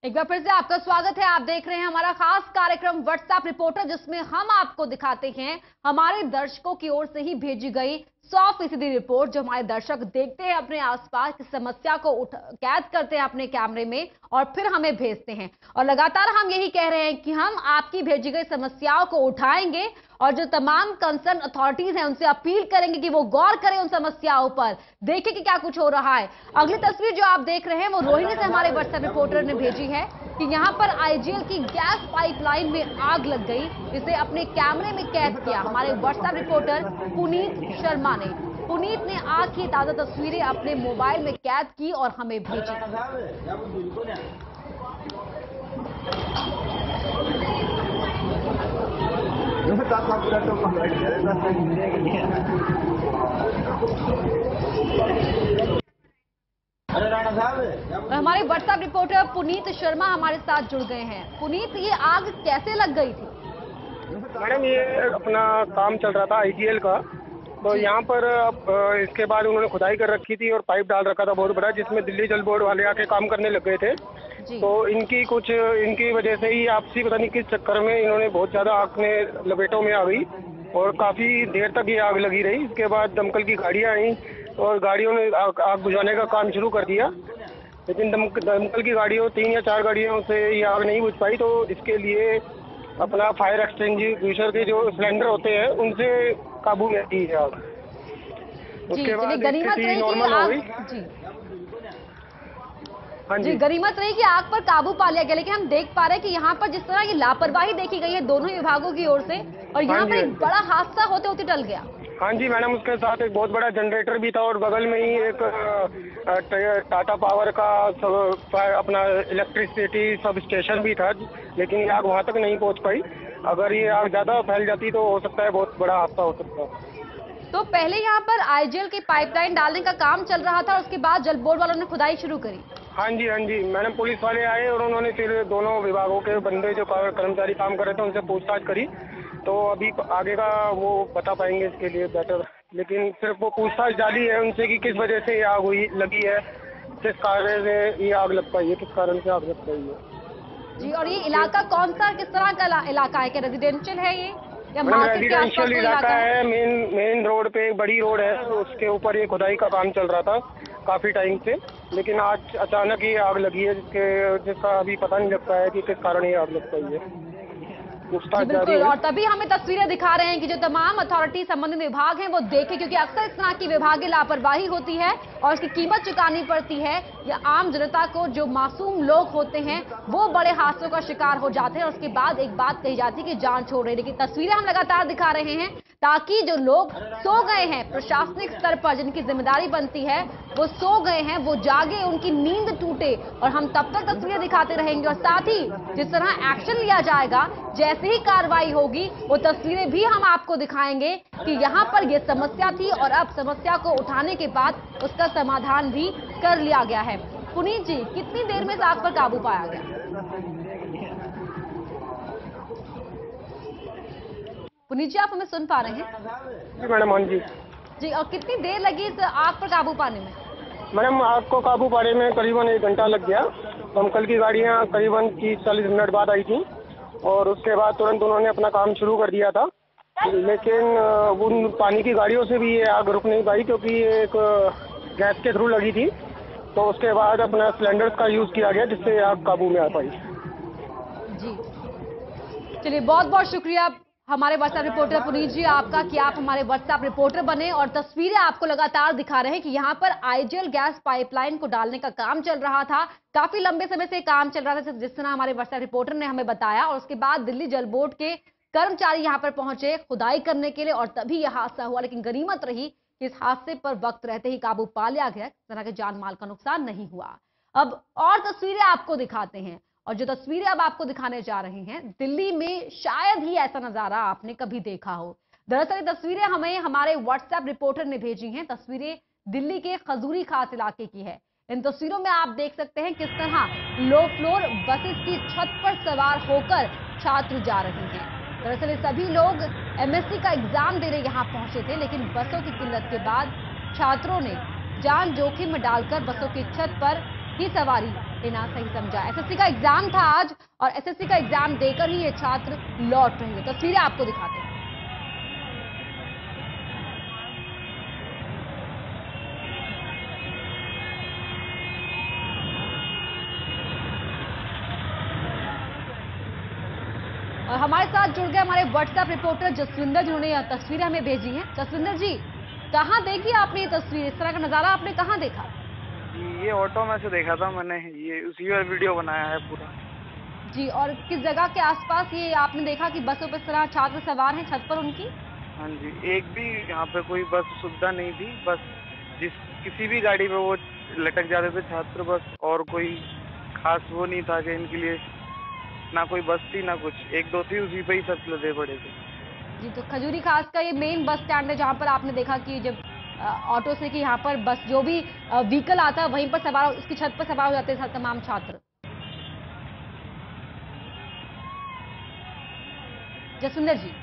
एक बार फिर से आपका स्वागत है। आप देख रहे हैं हमारा खास कार्यक्रम व्हाट्सएप रिपोर्टर, जिसमें हम आपको दिखाते हैं हमारे दर्शकों की ओर से ही भेजी गई 100% रिपोर्ट, जो हमारे दर्शक देखते हैं अपने आसपास की समस्या को कैद करते हैं अपने कैमरे में और फिर हमें भेजते हैं। और लगातार हम यही कह रहे हैं कि हम आपकी भेजी गई समस्याओं को उठाएंगे और जो तमाम कंसर्न अथॉरिटीज हैं उनसे अपील करेंगे कि वो गौर करें उन समस्याओं पर, देखें कि क्या कुछ हो रहा है। अगली तस्वीर जो आप देख रहे हैं वो रोहिणी से हमारे व्हाट्सएप रिपोर्टर ने भेजी है कि यहां पर आईजीएल की गैस पाइपलाइन में आग लग गई, जिसे अपने कैमरे में कैद किया हमारे व्हाट्सएप रिपोर्टर पुनीत शर्मा ने। पुनीत ने आग की ताजा तस्वीरें अपने मोबाइल में कैद की और हमें भेजी। हमारे व्हाट्सएप रिपोर्टर पुनीत शर्मा हमारे साथ जुड़ गए हैं। पुनीत, ये आग कैसे लग गई थी? मैडम, ये अपना काम चल रहा था आईजीएल का, तो यहाँ पर इसके बाद उन्होंने खुदाई कर रखी थी और पाइप डाल रखा था बहुत बड़ा, जिसमें दिल्ली जल बोर्ड वाले आके काम करने लग गए थे। तो इनकी वजह से ही आपसी पता नहीं किस चक्कर में इन्होंने बहुत ज़्यादा आग में लपेटों में आ गई और काफ़ी देर तक ये आग लगी रही। इसके बाद दमकल की गाड़ियाँ आई और गाड़ियों ने आग बुझाने का काम शुरू कर दिया, लेकिन दमकल की गाड़ियों 3 या 4 गाड़ियों से ये आग नहीं बुझ पाई। तो इसके लिए अपना फायर एक्सटिंग्विशर के जो सिलेंडर होते हैं उनसे काबू में आई है आग। उसके बाद स्थिति नॉर्मल हो गई। हाँ जी, गनीमत रही कि आग पर काबू पा लिया गया, लेकिन हम देख पा रहे हैं कि यहाँ पर जिस तरह की लापरवाही देखी गई है दोनों ही विभागों की ओर से, और यहाँ पर एक बड़ा हादसा होते होते टल गया। हाँ जी मैडम, उसके साथ एक बहुत बड़ा जनरेटर भी था और बगल में ही एक टाटा पावर का अपना इलेक्ट्रिसिटी सब स्टेशन भी था, लेकिन ये आग वहाँ तक नहीं पहुँच पाई। अगर ये आग ज़्यादा फैल जाती तो हो सकता है बहुत बड़ा हादसा हो सकता है। तो पहले यहाँ पर आईजीएल की पाइपलाइन डालने का काम चल रहा था, उसके बाद जल बोर्ड वालों ने खुदाई शुरू करी। हाँ जी मैडम, पुलिस वाले आए और उन्होंने फिर दोनों विभागों के बंदे जो कर्मचारी काम कर रहे थे उनसे पूछताछ करी। तो अभी आगे का वो बता पाएंगे इसके लिए बेटर, लेकिन सिर्फ वो पूछताछ जारी है उनसे कि किस वजह से ये आग लगी है, किस कारण से ये आग लग पाई है, किस कारण से आग लग पाई है। जी, और ये इलाका कौन सा, किस तरह का इलाका है? क्या रेजिडेंशियल है ये या मार्केट के आसपास रेजिडेंशियल इलाका है? मेन रोड पे एक बड़ी रोड है, तो उसके ऊपर ये खुदाई का काम चल रहा था काफी टाइम से, लेकिन आज अचानक ये आग लगी है जिसका अभी पता नहीं लग पाया है कि किस कारण ये आग लग पाई है। बिल्कुल, और तभी हमें तस्वीरें दिखा रहे हैं कि जो तमाम अथॉरिटी संबंधित विभाग हैं वो देखें, क्योंकि अक्सर इस तरह की विभागीय लापरवाही होती है और इसकी कीमत चुकानी पड़ती है। या आम जनता को, जो मासूम लोग होते हैं वो बड़े हादसों का शिकार हो जाते हैं और उसके बाद एक बात कही जाती है कि जान छोड़ रही है। लेकिन तस्वीरें हम लगातार दिखा रहे हैं ताकि जो लोग सो गए हैं प्रशासनिक स्तर पर, जिनकी जिम्मेदारी बनती है, वो सो गए हैं, वो जागे, उनकी नींद टूटे। और हम तब तक तस्वीरें दिखाते रहेंगे और साथ ही जिस तरह एक्शन लिया जाएगा, जैसे ही कार्रवाई होगी, वो तस्वीरें भी हम आपको दिखाएंगे कि यहाँ पर ये समस्या थी और अब समस्या को उठाने के बाद उसका समाधान भी कर लिया गया है। पुनीत जी, कितनी देर में इस आग पर काबू पाया गया? पुनीत जी, आप हमें सुन पा रहे हैं? जी मैडम, हाँ जी जी। और कितनी देर लगी इस आग पर काबू पाने में? मैडम, आग को काबू पाने में करीबन 1 घंटा लग गया। दमकल की गाड़ियाँ करीबन 30-40 मिनट बाद आई थी और उसके बाद तुरंत उन्होंने अपना काम शुरू कर दिया था, लेकिन उन पानी की गाड़ियों से भी ये आग रुक नहीं पाई, क्योंकि ये एक गैस के थ्रू लगी थी। तो उसके बाद अपना सिलेंडर्स का यूज़ किया गया, जिससे आग काबू में आ पाई। जी, चलिए, बहुत बहुत शुक्रिया हमारे व्हाट्सएप रिपोर्टर पुनीत जी आपका कि आप हमारे व्हाट्सएप रिपोर्टर बने और तस्वीरें आपको लगातार दिखा रहे हैं कि यहाँ पर आईजीएल गैस पाइपलाइन को डालने का काम चल रहा था। काफी लंबे समय से काम चल रहा था, जिस तरह हमारे व्हाट्सएप रिपोर्टर ने हमें बताया, और उसके बाद दिल्ली जल बोर्ड के कर्मचारी यहाँ पर पहुंचे खुदाई करने के लिए और तभी यह हादसा हुआ। लेकिन गनीमत रही कि इस हादसे पर वक्त रहते ही काबू पा लिया गया, इस तरह के जान माल का नुकसान नहीं हुआ। अब और तस्वीरें आपको दिखाते हैं, और जो तस्वीरें अब आपको दिखाने जा रहे हैं, दिल्ली में शायद ही ऐसा नजारा आपने कभी देखा हो। दरअसल ये तस्वीरें हमें हमारे व्हाट्सएप रिपोर्टर ने भेजी हैं। तस्वीरें दिल्ली के खजूरी खास इलाके की है। इन तस्वीरों में आप देख सकते हैं किस तरह लो फ्लोर बसेस की छत पर सवार होकर छात्र जा रहे हैं। दरअसल ये सभी लोग एमएससी का एग्जाम देने यहाँ पहुंचे थे, लेकिन बसों की किल्लत के बाद छात्रों ने जान जोखिम में डालकर बसों की छत पर ही सवारी लेना सही समझा। एसएससी का एग्जाम था आज और एसएससी का एग्जाम देकर ही ये छात्र लौट रहे हैं। तस्वीरें आपको दिखाते हैं। और हमारे साथ जुड़ गए हमारे व्हाट्सएप रिपोर्टर जसविंदर, जिन्होंने यह तस्वीरें हमें भेजी हैं। जसविंदर जी, कहां देखी आपने ये तस्वीर, इस तरह का नजारा आपने कहां देखा? ये ऑटो में से देखा था मैंने, ये उसी पर वीडियो बनाया है पूरा। जी, और किस जगह के आसपास ये आपने देखा कि बसों पर इस तरह छात्र सवार हैं छत पर उनकी? हाँ जी, एक भी यहाँ पे कोई बस सुविधा नहीं थी, बस किसी भी गाड़ी में वो लटक जाते थे छात्र बस, और कोई खास वो नहीं था कि इनके लिए ना कोई बस थी ना कुछ, एक दो थी उसी पे ही सब लदे पड़े थे। जी, तो खजूरी खास का ये मेन बस स्टैंड है जहां पर आपने देखा कि जब ऑटो से कि यहाँ पर बस जो भी व्हीकल आता है वहीं पर सवार, उसकी छत पर सवार हो जाते हैं तमाम छात्र। जसविंदर जी,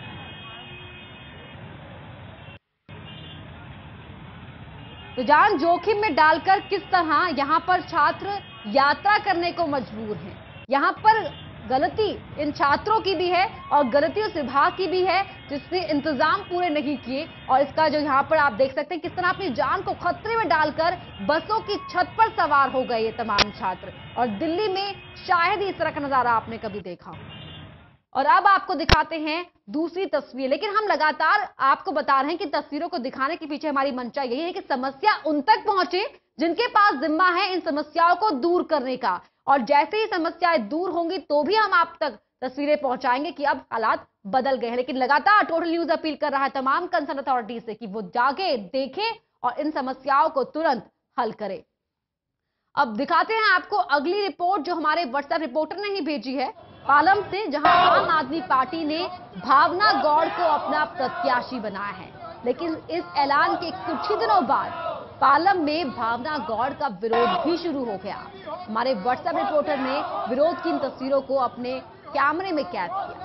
तो जान जोखिम में डालकर किस तरह यहां पर छात्र यात्रा करने को मजबूर हैं। यहां पर गलती इन छात्रों की भी है और गलती उस विभाग की भी है जिसने इंतजाम पूरे नहीं किए। और इसका जो यहां पर आप देख सकते हैं किस तरह अपनी जान को खतरे में डालकर बसों की छत पर सवार हो गए ये तमाम छात्र। और दिल्ली में शायद ही इस तरह का नजारा आपने कभी देखा हो। और अब आपको दिखाते हैं दूसरी तस्वीर, लेकिन हम लगातार आपको बता रहे हैं कि तस्वीरों को दिखाने के पीछे हमारी मंशा यही है कि समस्या उन तक पहुंचे जिनके पास जिम्मा है इन समस्याओं को दूर करने का। और जैसे ही समस्याएं दूर होंगी तो भी हम आप तक तस्वीरें पहुंचाएंगे कि अब हालात बदल गए हैं। लेकिन लगातार टोटल न्यूज अपील कर रहा है तमाम कंसर्न अथॉरिटीज से कि वो जागे, देखें और इन समस्याओं को तुरंत हल करें। अब दिखाते हैं आपको अगली रिपोर्ट जो हमारे व्हाट्सएप रिपोर्टर ने ही भेजी है पालम से, जहां आम आदमी पार्टी ने भावना गौड़ को अपना प्रत्याशी बनाया है। लेकिन इस ऐलान के कुछ ही दिनों बाद पालम में भावना गौड़ का विरोध भी शुरू हो गया। हमारे व्हाट्सएप रिपोर्टर ने विरोध की इन तस्वीरों को अपने कैमरे में कैद किया।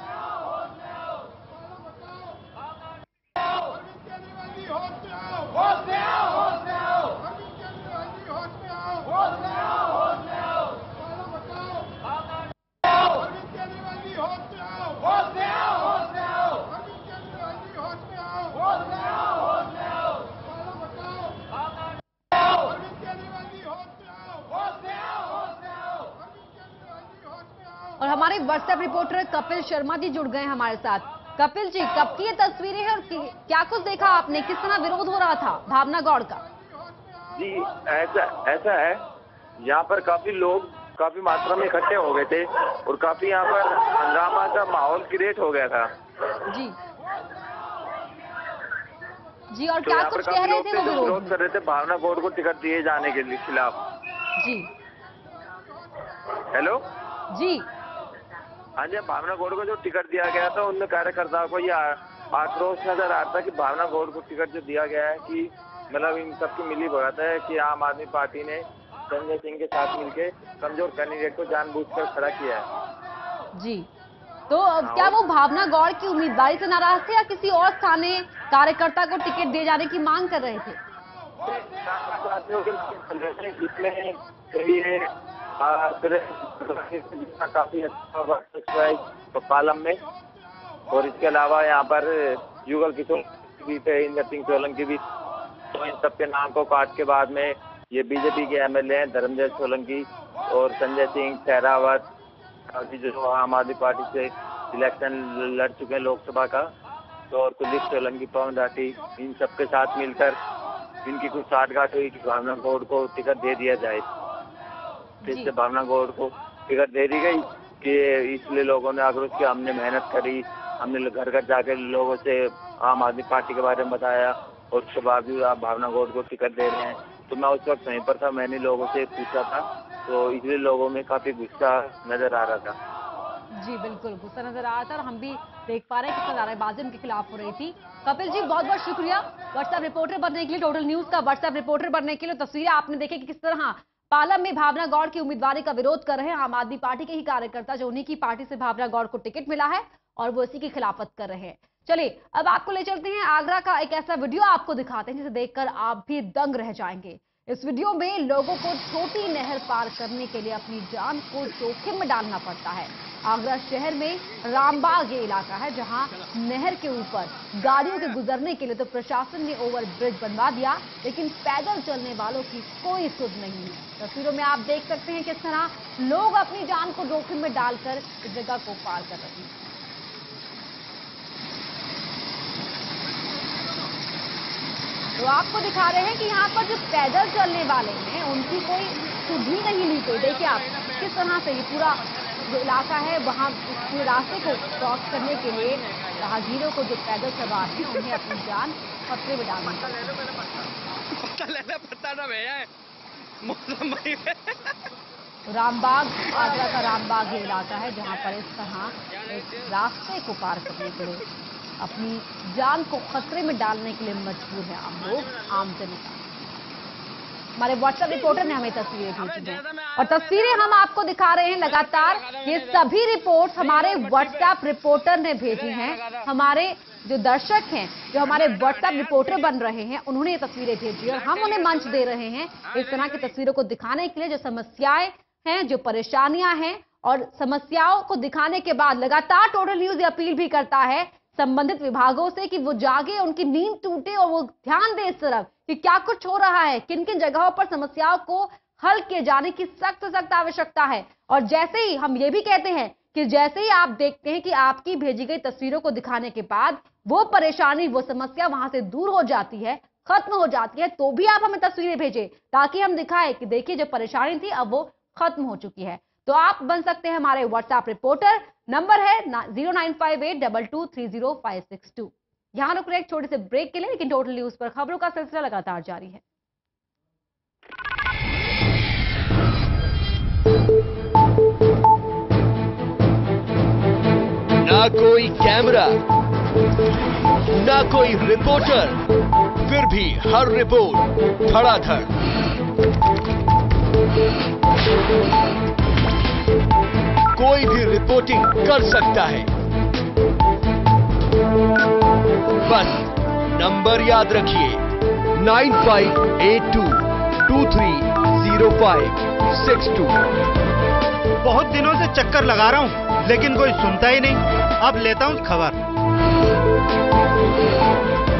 और हमारे व्हाट्सएप रिपोर्टर कपिल शर्मा जी जुड़ गए हमारे साथ। कपिल जी, कब की ये तस्वीरें हैं और क्या कुछ देखा आपने, किस तरह विरोध हो रहा था भावना गौड़ का? जी, ऐसा है, यहाँ पर काफी लोग काफी मात्रा में इकट्ठे हो गए थे और काफी यहाँ पर हंगामा का माहौल क्रिएट हो गया था। जी जी, और तो क्या यहाँ पर कुछ कह काफी रहे लोग थे थे वो जो विरोध विरोध में? कर रहे थे भावना गौड़ को टिकट दिए जाने के लिए खिलाफ। जी हेलो जी हाँ जी, भावना गौड़ को जो टिकट दिया गया था उनमें कार्यकर्ताओं को यह आक्रोश नजर आता है कि भावना गौड़ को टिकट जो दिया गया है कि मतलब इन सबकी मिली भगत है कि आम आदमी पार्टी ने संजय सिंह के साथ मिलकर कमजोर कैंडिडेट को जानबूझकर खड़ा किया है। जी, तो क्या वो भावना गौड़ की उम्मीदवारी से नाराज थे या किसी और स्थानीय कार्यकर्ता को टिकट दिए जाने की मांग कर रहे थे? काफी अच्छा पालम में, और इसके अलावा यहाँ पर युगल किशोर भी थे, इंदर सिंह सोलंकी भी। तो इन सबके नाम को काट के बाद में ये बीजेपी के एमएलए हैं धर्मजय सोलंकी और संजय सिंह सहरावत, जो आम आदमी पार्टी से इलेक्शन लड़ चुके हैं लोकसभा का, तो और कुलदीप सोलंकी, पवन राठी, इन सबके साथ मिलकर इनकी कुछ साठगांठ हुई कि भावना गौड़ को टिकट दे दिया जाए। फिर से भावना गौड़ को टिकट दे दी गई कि इसलिए लोगों ने आक्रोश किया। हमने मेहनत करी, हमने घर घर जाकर लोगों से आम आदमी पार्टी के बारे में बताया और उसके बावजूद आप भावना गौड़ को टिकट दे रहे हैं। तो मैं उस वक्त वहीं पर था, मैंने लोगों से पूछा था, तो इसलिए लोगों में काफी गुस्सा नजर आ रहा था। जी बिल्कुल, गुस्सा नजर आ रहा था और हम भी देख पा रहे हैं किस तरह नारेबाजी उनके खिलाफ हो रही थी। कपिल जी, बहुत बहुत शुक्रिया व्हाट्सएप रिपोर्टर बनने के लिए, टोटल न्यूज का व्हाट्सएप रिपोर्टर बनने के लिए। तस्वीरें आपने देखी कि किस तरह पालम में भावना गौड़ की उम्मीदवारी का विरोध कर रहे हैं आम आदमी पार्टी के ही कार्यकर्ता, जो उन्हीं की पार्टी से भावना गौड़ को टिकट मिला है और वो इसी की खिलाफत कर रहे हैं। चलिए अब आपको ले चलते हैं आगरा का एक ऐसा वीडियो आपको दिखाते हैं जिसे देखकर आप भी दंग रह जाएंगे। इस वीडियो में लोगों को छोटी नहर पार करने के लिए अपनी जान को जोखिम में डालना पड़ता है। आगरा शहर में रामबाग ये इलाका है जहां नहर के ऊपर गाड़ियों के गुजरने के लिए तो प्रशासन ने ओवरब्रिज बनवा दिया, लेकिन पैदल चलने वालों की कोई सुध नहीं है। तस्वीरों में आप देख सकते हैं किस तरह लोग अपनी जान को जोखिम में डालकर इस जगह को पार कर रहे हैं। तो आपको दिखा रहे हैं कि यहाँ पर जो पैदल चलने वाले हैं उनकी कोई सुध ही नहीं ली गई। देखिए आप किस तरह से ये पूरा जो इलाका है वहाँ पूरे रास्ते को क्रॉस करने के लिए राहगीरों को जो पैदल सवार हैं उन्हें अपनी जान खतरे में डालनी रामबाग, आगरा का रामबाग ये इलाका है जहाँ पर इस तरह एक रास्ते को पार करने के लिए अपनी जान को खतरे में डालने के लिए मजबूर है आम लोग, आम जनता। हमारे व्हाट्सएप रिपोर्टर ने हमें तस्वीरें भेजी हैं और तस्वीरें हम आपको दिखा रहे हैं लगातार। ये सभी रिपोर्ट्स हमारे व्हाट्सएप रिपोर्टर ने भेजी हैं। हमारे जो दर्शक हैं, जो हमारे व्हाट्सएप रिपोर्टर बन रहे हैं, उन्होंने ये तस्वीरें भेजी और हम उन्हें मंच दे रहे हैं इस तरह की तस्वीरों को दिखाने के लिए। जो समस्याएं हैं, जो परेशानियां हैं और समस्याओं को दिखाने के बाद लगातार टोटल न्यूज अपील भी करता है संबंधित विभागों से कि वो जागे, उनकी नींद टूटे और वो ध्यान दे इस तरफ कि क्या कुछ हो रहा है, किन किन जगहों पर समस्याओं को हल किए जाने की सख्त आवश्यकता है। और जैसे ही हम ये भी कहते हैं कि जैसे ही आप देखते हैं कि आपकी भेजी गई तस्वीरों को दिखाने के बाद वो परेशानी, वो समस्या वहां से दूर हो जाती है, खत्म हो जाती है, तो भी आप हमें तस्वीरें भेजें ताकि हम दिखाएं कि देखिए जो परेशानी थी अब वो खत्म हो चुकी है। तो आप बन सकते हैं हमारे व्हाट्सएप रिपोर्टर। नंबर है 095822305662। यहां रुक रहे एक छोटे से ब्रेक के लिए, लेकिन टोटल न्यूज पर खबरों का सिलसिला लगातार जारी है। ना कोई कैमरा, ना कोई रिपोर्टर, फिर भी हर रिपोर्ट धड़ाधड़। कोई भी रिपोर्टिंग कर सकता है, बस नंबर याद रखिए 9582230562। बहुत दिनों से चक्कर लगा रहा हूँ लेकिन कोई सुनता ही नहीं। अब लेता हूँ खबर।